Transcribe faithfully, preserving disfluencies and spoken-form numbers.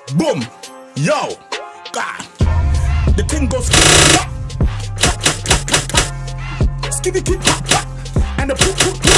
Boom. Yo. God. The thing goes skitty kid, and the poop poop.